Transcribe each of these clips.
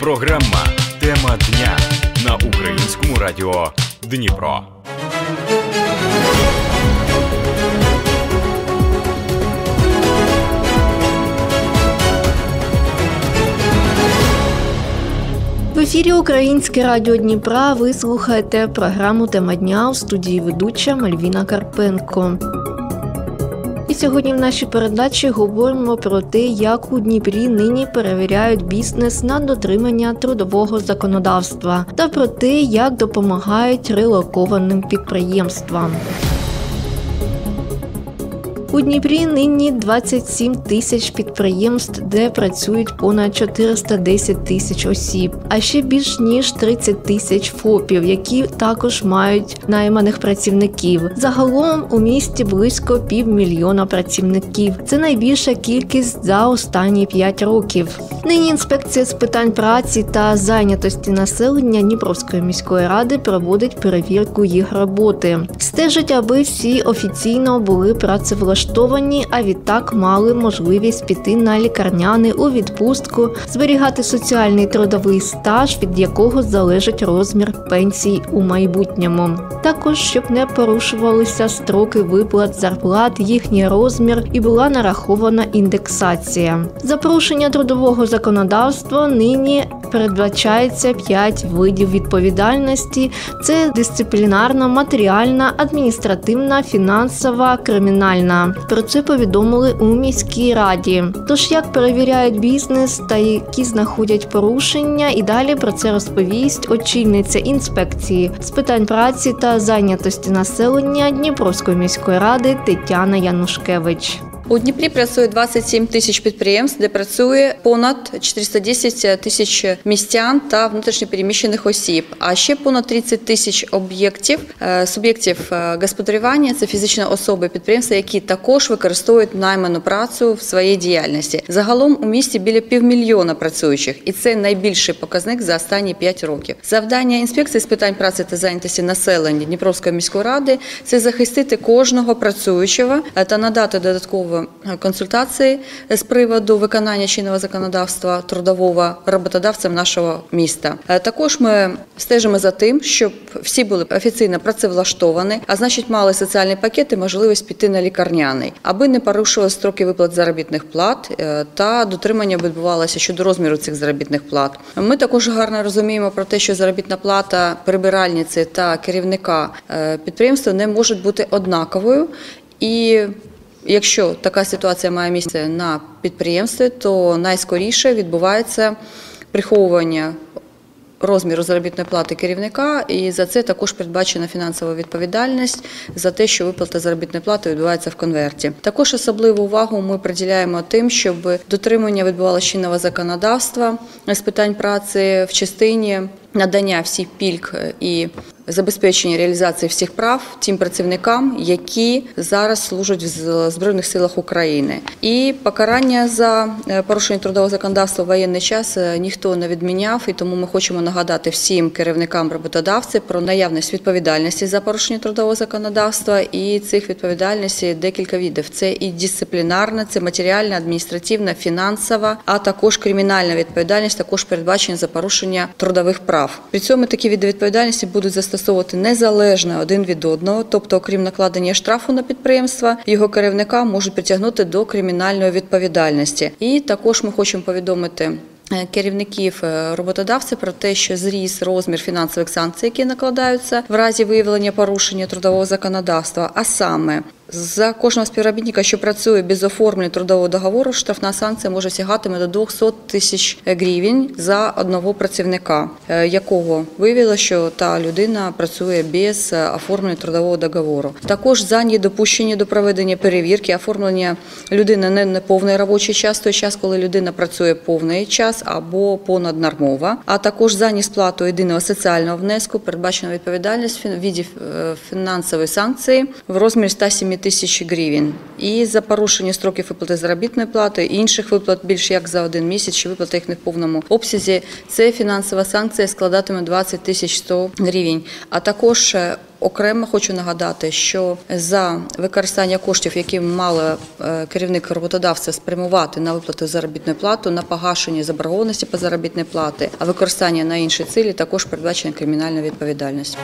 Програма «Тема дня» на Українському радіо Дніпро. В ефірі Українське радіо Дніпра ви слухаєте програму «Тема дня», у студії ведуча Мальвіна Карпенко. І сьогодні в нашій передачі говоримо про те, як у Дніпрі нині перевіряють бізнес на дотримання трудового законодавства та про те, як допомагають релокованим підприємствам. У Дніпрі нині 27 тисяч підприємств, де працюють понад 410 тисяч осіб, а ще більш ніж 30 тисяч ФОПів, які також мають найманих працівників. Загалом у місті близько 500 000 працівників. Це найбільша кількість за останні 5 років. Нині інспекція з питань праці та зайнятості населення Дніпровської міської ради проводить перевірку їх роботи. Стежить, аби всі офіційно були працевлаштовані, а відтак мали можливість піти на лікарняний, у відпустку, зберігати соціальний трудовий стаж, від якого залежить розмір пенсій у майбутньому. Також, щоб не порушувалися строки виплат зарплат, їхній розмір і була нарахована індексація. За порушення трудового законодавства нині передбачається 5 видів відповідальності. Це дисциплінарна, матеріальна, адміністративна, фінансова, кримінальна. Про це повідомили у міській раді. Тож, як перевіряють бізнес та які знаходять порушення, і далі про це розповість очільниця інспекції з питань праці та зайнятості населення Дніпровської міської ради Тетяна Янушкевич. У Дніпрі працює 27 тисяч підприємств, де працює понад 410 тисяч містян та внутрішньопереміщених осіб, а ще понад 30 тисяч суб'єктів господарювання – це фізичні особи підприємства, які також використовують найману працю в своїй діяльності. Загалом у місті біля 500 000 працюючих, і це найбільший показник за останні 5 років. Завдання інспекції з питань праці та зайнятості населення Дніпровської міської ради – це захистити кожного працюючого та надати додаткову консультації з приводу виконання чинного законодавства трудового роботодавцям нашого міста. Також ми стежимо за тим, щоб всі були офіційно працевлаштовані, а значить мали соціальний пакет і можливість піти на лікарняний, аби не порушували строки виплат заробітних плат та дотримання відбувалося щодо розміру цих заробітних плат. Ми також гарно розуміємо про те, що заробітна плата прибиральниці та керівника підприємства не може бути однаковою, і якщо така ситуація має місце на підприємстві, то найскоріше відбувається приховування розміру заробітної плати керівника, і за це також передбачена фінансова відповідальність за те, що виплата заробітної плати відбувається в конверті. Також особливу увагу ми приділяємо тим, щоб дотримання відбувалося чинного законодавства з питань праці в частині надання всіх пільг і забезпечення реалізації всіх прав тим працівникам, які зараз служать в Збройних силах України. І покарання за порушення трудового законодавства в воєнний час ніхто не відміняв, і тому ми хочемо нагадати всім керівникам роботодавців про наявність відповідальності за порушення трудового законодавства, і цих відповідальностей декілька видів. Це і дисциплінарна, це матеріальна, адміністративна, фінансова, а також кримінальна відповідальність, також передбачена за порушення трудових прав. При цьому такі види відповідальності будуть застосовувати незалежно один від одного, тобто окрім накладення штрафу на підприємства, його керівника можуть притягнути до кримінальної відповідальності. І також ми хочемо повідомити керівників роботодавців про те, що зріс розмір фінансових санкцій, які накладаються в разі виявлення порушення трудового законодавства, а саме за кожного співробітника, що працює без оформлення трудового договору, штрафна санкція може сягатиме до 200 тисяч гривень за одного працівника, якого виявило, що та людина працює без оформлення трудового договору. Також за недопущення до проведення перевірки, оформлення людини не на повний робочий час, той час, коли людина працює повний час або понаднормово, а також за несплату єдиного соціального внеску передбачена відповідальність в виді фінансової санкції в розмірі 107 тисяч гривень. І за порушення строків виплати заробітної плати, і інших виплат більш як за 1 місяць, чи виплата їх не в повному обсязі, це фінансова санкція складатиме 20 100 гривень. А також окремо хочу нагадати, що за використання коштів, які мали керівник роботодавця спрямувати на виплату заробітної плати, на погашення заборгованості по заробітній платі, а використання на інші цілі також передбачена кримінальна відповідальність.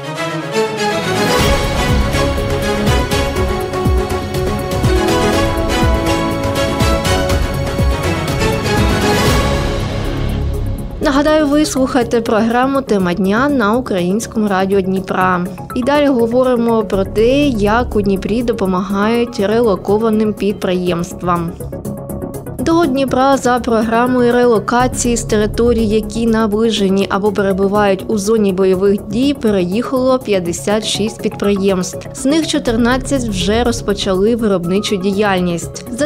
Нагадаю, ви слухаєте програму «Тема дня» на Українському радіо Дніпра. І далі говоримо про те, як у Дніпрі допомагають релокованим підприємствам. До Дніпра за програмою релокації з територій, які наближені або перебувають у зоні бойових дій, переїхало 56 підприємств. З них 14 вже розпочали виробничу діяльність. За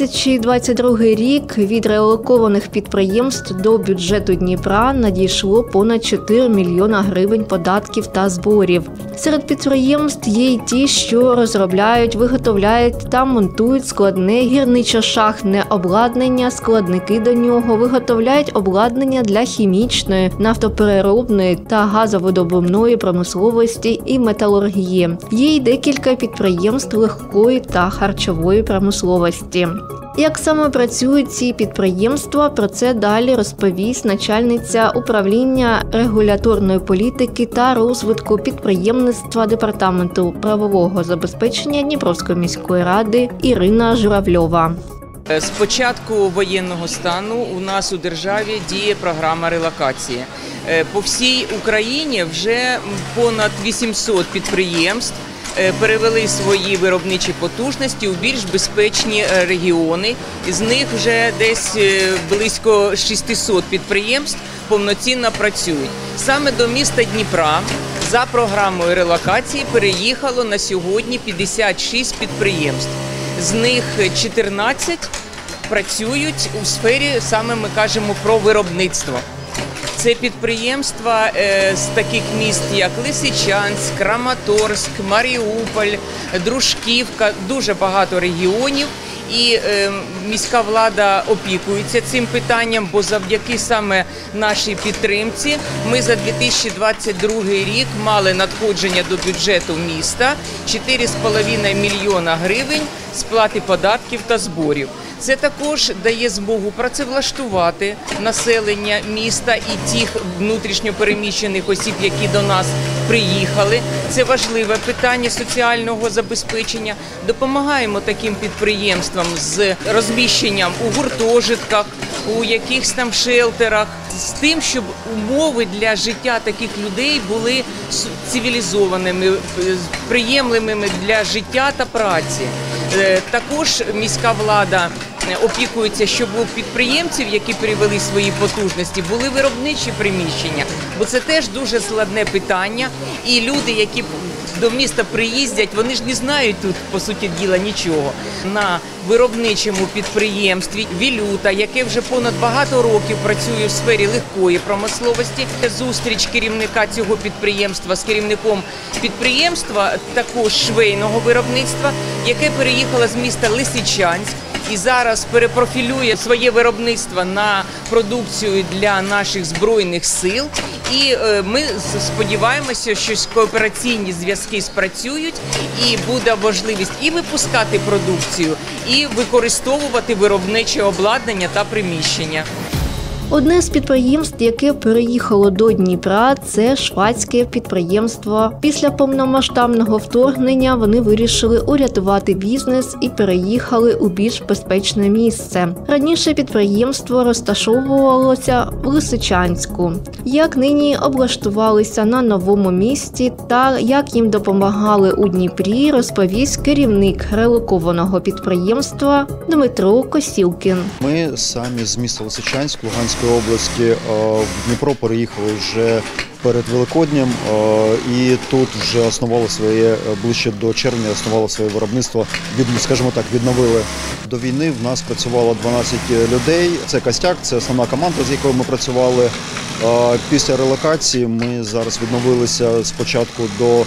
2022 рік від релокованих підприємств до бюджету Дніпра надійшло понад 4 мільйона гривень податків та зборів. Серед підприємств є й ті, що розробляють, виготовляють та монтують складне гірничо-шахтне обладнання, складники до нього, виготовляють обладнання для хімічної, нафтопереробної та газовидобувної промисловості і металургії. Є й декілька підприємств легкої та харчової промисловості. Як саме працюють ці підприємства, про це далі розповість начальниця управління регуляторної політики та розвитку підприємництва Департаменту правового забезпечення Дніпровської міської ради Ірина Журавльова. З початку воєнного стану у нас у державі діє програма релокації. По всій Україні вже понад 800 підприємств перевели свої виробничі потужності у більш безпечні регіони. З них вже десь близько 600 підприємств повноцінно працюють. Саме до міста Дніпра за програмою релокації переїхало на сьогодні 56 підприємств. З них 14 працюють у сфері, саме ми кажемо про виробництво. Це підприємства з таких міст, як Лисичанськ, Краматорськ, Маріуполь, Дружківка, дуже багато регіонів. І міська влада опікується цим питанням, бо завдяки саме нашій підтримці ми за 2022 рік мали надходження до бюджету міста 4,5 мільйона гривень сплати податків та зборів. Це також дає змогу працевлаштувати населення міста і тих внутрішньо переміщених осіб, які до нас приїхали. Це важливе питання соціального забезпечення. Допомагаємо таким підприємствам з розміщенням у гуртожитках, у якихось там шелтерах, з тим, щоб умови для життя таких людей були цивілізованими, приємними для життя та праці. Також міська влада опікується, щоб у підприємців, які перевели свої потужності, були виробничі приміщення, бо це теж дуже складне питання. І люди, які до міста приїздять, вони ж не знають тут, по суті діла, нічого. На виробничому підприємстві «Вілюта», яке вже понад багато років працює в сфері легкої промисловості, зустріч керівника цього підприємства з керівником підприємства, також швейного виробництва, яке переїхало з міста Лисичанськ і зараз перепрофілює своє виробництво на продукцію для наших Збройних сил. І ми сподіваємося, що коопераційні зв'язки спрацюють і буде можливість і випускати продукцію, і використовувати виробниче обладнання та приміщення. Одне з підприємств, яке переїхало до Дніпра, це швадське підприємство. Після повномасштабного вторгнення вони вирішили урятувати бізнес і переїхали у більш безпечне місце. Раніше підприємство розташовувалося в Лисичанську. Як нині облаштувалися на новому місці та як їм допомагали у Дніпрі, розповість керівник релокованого підприємства Дмитро Косілкін. Ми самі з міста Лисичанськ, Луганської області, в Дніпро переїхали вже перед Великоднем, і тут вже основало своє, ближче до червня, основало своє виробництво, скажімо так, відновили. До війни в нас працювало 12 людей, це костяк, це основна команда, з якою ми працювали. Після релокації ми зараз відновилися спочатку до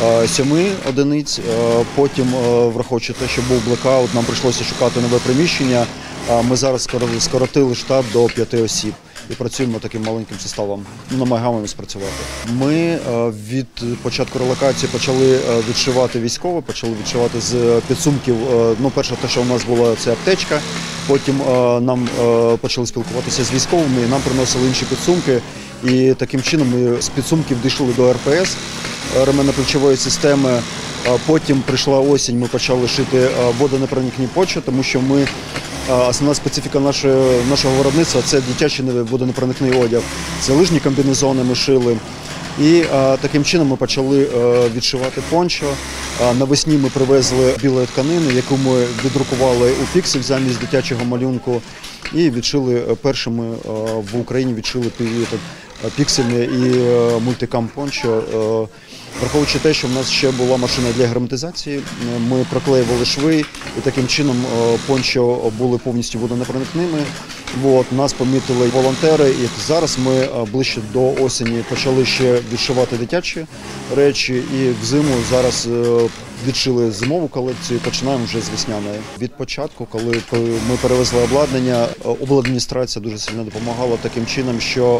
7 одиниць, потім, враховуючи те, що був блекаут, нам прийшлося шукати нове приміщення. Ми зараз скоротили штат до 5 осіб і працюємо таким маленьким составом, намагаємося працювати. Ми від початку релокації почали відшивати військове, почали відшивати з підсумків. Перше, те, що у нас була, це аптечка, потім нам почали спілкуватися з військовими, і нам приносили інші підсумки. І таким чином ми з підсумків дійшли до РПС, ременно-плечової системи. Потім прийшла осінь, ми почали шити водонепроникні пончо, тому що основна специфіка нашого виробництва – це дитячий водонепроникний одяг. Це лижні комбінезони ми шили. І таким чином ми почали відшивати пончо. Навесні ми привезли білої тканини, яку ми віддрукували у піксель замість дитячого малюнку. І відшили першими в Україні піксельне і мультикам пончо. Враховуючи те, що в нас ще була машина для герметизації, ми проклеювали шви і таким чином пончо були повністю водонепроникними. Нас помітили волонтери, і зараз ми ближче до осені почали ще відшивати дитячі речі, і взиму зараз відшили зимову колекцію, починаємо вже з весняної. Від початку, коли ми перевезли обладнання, обладміністрація дуже сильно допомагала таким чином, що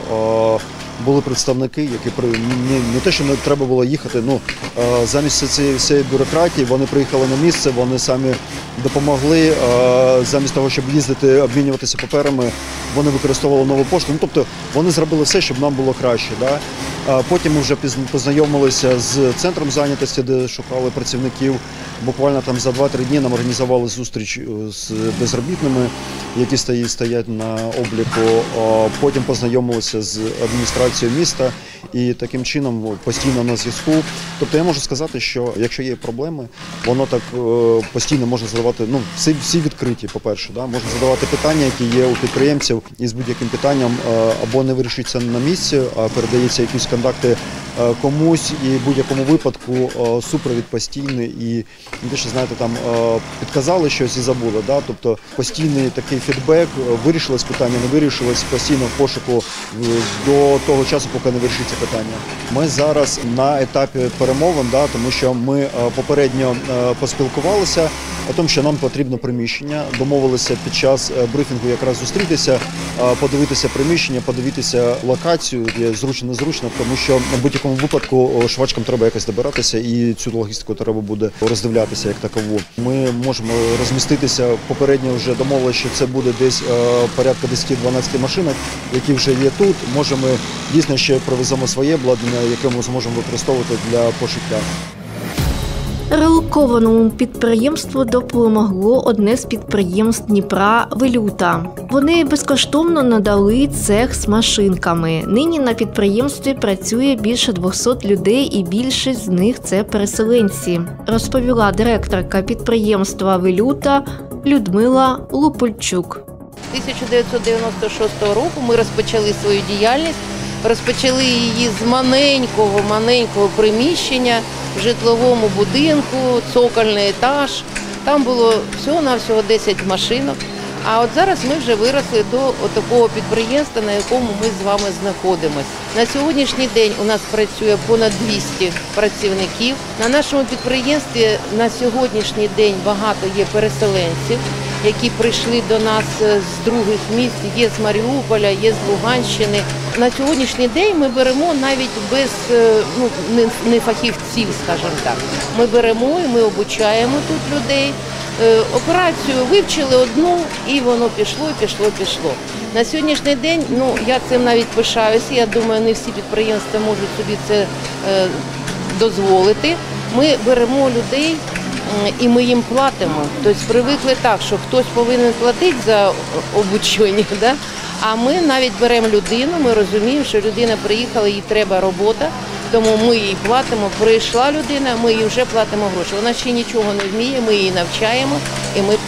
були представники, які не те, що не треба було їхати, замість цієї бюрократії вони приїхали на місце, вони самі допомогли, замість того, щоб їздити, обмінюватися паперами, вони використовували нову пошту. Тобто вони зробили все, щоб нам було краще. Да? Потім ми вже познайомилися з центром зайнятості, де шукали працівників. Буквально там за 2-3 дні нам організували зустріч з безробітними, які стоять на обліку. Потім познайомилися з адміністрацією міста і таким чином постійно на зв'язку. Тобто я можу сказати, що якщо є проблеми, воно так постійно можна задавати, всі відкриті, по-перше, да? Можна задавати питання, які є у підприємців, і з будь-яким питанням або не вирішується на місці, а передається якісь контакти комусь, і в будь-якому випадку супровід постійний, і те, що, знаєте, там підказали щось і забули. Да? Тобто постійний такий фідбек, вирішилось питання, не вирішилось, постійно в пошуку до того часу, поки не вирішиться питання. Ми зараз на етапі перемовин, да, тому що ми попередньо поспілкувалися о тому, що нам потрібно приміщення, домовилися під час брифінгу якраз зустрітися, подивитися приміщення, подивитися локацію, є зручно-незручно, тому що в будь-якому випадку швачкам треба якось добиратися і цю логістику треба буде роздивлятися як такову. Ми можемо розміститися, попередньо вже домовилися, що це буде десь порядка 10-12 машинок, які вже є тут. Можемо, дійсно, ще привеземо своє обладнання, яке ми зможемо використовувати для пошиття. Релокованому підприємству допомогло одне з підприємств Дніпра «Велюта». Вони безкоштовно надали цех з машинками. Нині на підприємстві працює більше 200 людей і більшість з них – це переселенці, розповіла директорка підприємства «Велюта» Людмила Лупульчук. 1996 року ми розпочали свою діяльність. Розпочали її з маленького приміщення в житловому будинку, цокольний етаж. Там було всього-навсього 10 машинок. А от зараз ми вже виросли до такого підприємства, на якому ми з вами знаходимося. На сьогоднішній день у нас працює понад 200 працівників. На нашому підприємстві на сьогоднішній день багато є переселенців, які прийшли до нас з других міст, є з Маріуполя, є з Луганщини. На сьогоднішній день ми беремо навіть без не фахівців, скажімо так. Ми беремо і ми обучаємо тут людей. Операцію вивчили одну, і воно пішло. На сьогоднішній день, я цим навіть пишаюся, я думаю, не всі підприємства можуть собі це дозволити. Ми беремо людей і ми їм платимо. Тобто привикли так, що хтось повинен платити за обучення, да? А ми навіть беремо людину, ми розуміємо, що людина приїхала, їй треба робота, тому ми їй платимо. Прийшла людина, ми їй вже платимо гроші. Вона ще нічого не вміє, ми її навчаємо і ми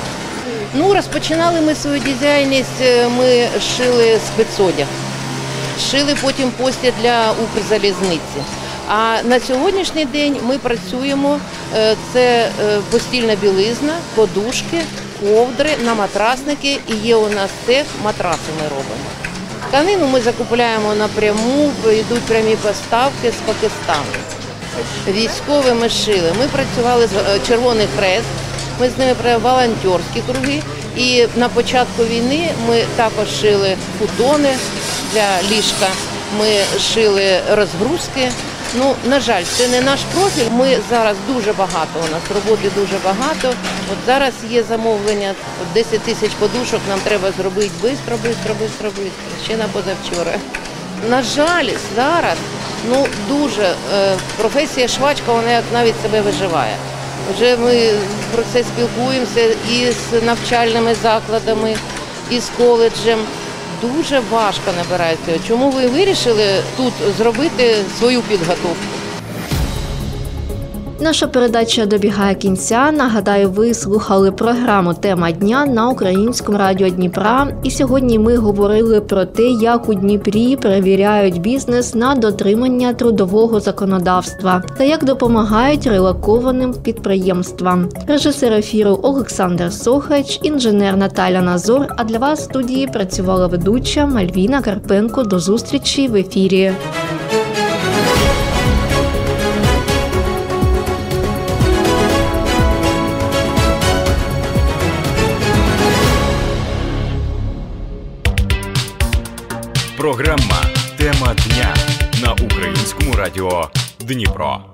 платимо. Розпочинали ми свою діяльність, ми шили спецодяг. шили потім постіль для Укрзалізниці. А на сьогоднішній день ми працюємо, це постільна білизна, подушки, ковдри, на матрасники, і є у нас цех, матраси ми робимо. Тканину ми закупляємо напряму, йдуть прямі поставки з Пакистану. Військові ми шили. Ми працювали з Червоний Хрест, ми з ними працювали волонтерські круги. І на початку війни ми також шили футони для ліжка, ми шили розгрузки. Ну, на жаль, це не наш профіль. Ми зараз дуже багато, у нас роботи дуже багато. От зараз є замовлення, 10 тисяч подушок нам треба зробити швидко, ще на позавчора. На жаль, зараз дуже професія швачка, вона як навіть себе виживає. Вже ми про це спілкуємося і з навчальними закладами, і з коледжем. Дуже важко набирається. Чому ви вирішили тут зробити свою підготовку? Наша передача добігає кінця. Нагадаю, ви слухали програму «Тема дня» на Українському радіо Дніпра. І сьогодні ми говорили про те, як у Дніпрі перевіряють бізнес на дотримання трудового законодавства та як допомагають релокованим підприємствам. Режисер ефіру Олександр Сохач, інженер Наталя Назор, а для вас в студії працювала ведуча Мальвіна Карпенко. До зустрічі в ефірі. Програма «Тема дня» на Українському радіо Дніпро.